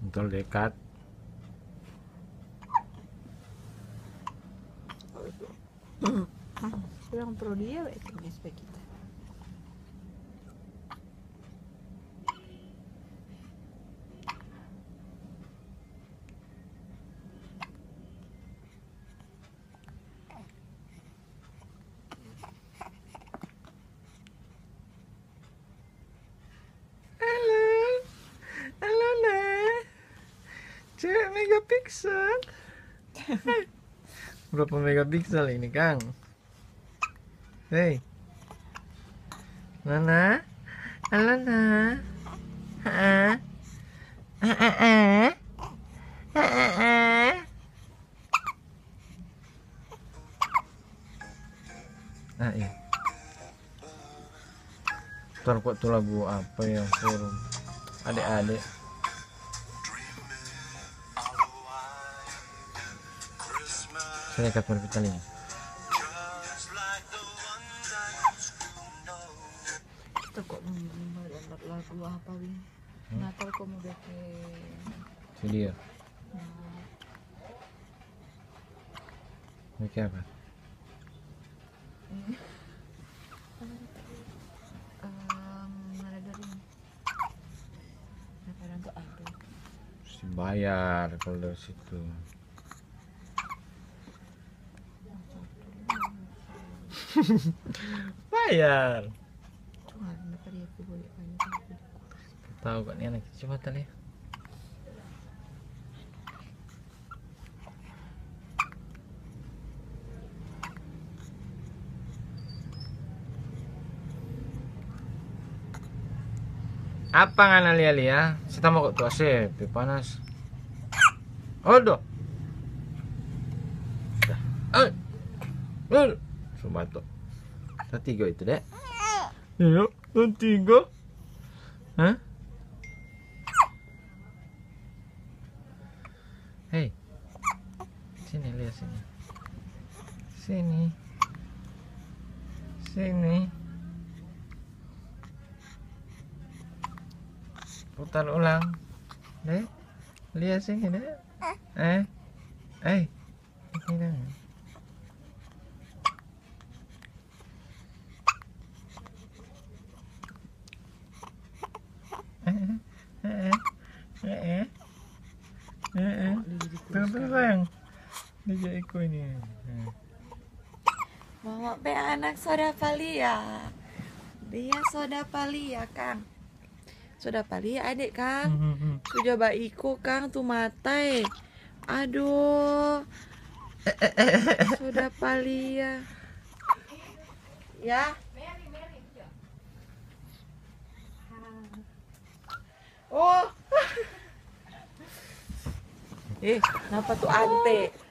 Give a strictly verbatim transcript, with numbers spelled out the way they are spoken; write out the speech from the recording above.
Terdekat. Kurang pro dia itu S P kita. Halo, halo nah, cewek megapiksel. Berapa megapiksel ini, Kang? Hei, Nana, halo nah, ah, ah, ah, ah, ah, ah. Ah, iya. Ntar kok tuh lagu apa ya, forum adik-adik. Saya ikat perpitalinya. Kita kok mendengar lagu apa Win? Hmm? Natal kok mau bikin Video. Bikin apa? um, ada dari referan tuh ada. Mesti bayar kalau dari situ. Bayar. Cuma kenapa dia tuh boleh banyak Tahu kan ini anak cuma tadi. Apa ngana lia lia? Kita mau kok tuh asep, panas. Odo. Eh. Eh. Sumato. Ada tiga itu deh. Iya, ada tiga. Hah? Hei. Sini lihat sini. Sini. Sini. Putar ulang. Deh. Lihat sini deh. Eh. Eh. Ini dah. Eh, eh, eh, terus sayang, dia ikut ini. Mama be anak soda Palia. Dia soda Palia, Kang. Soda Palia adik, Kang. Sudah baiku, Kang, tuh matai. Aduh. Soda Palia. Ya. Oh. Eh, kenapa tuh ante?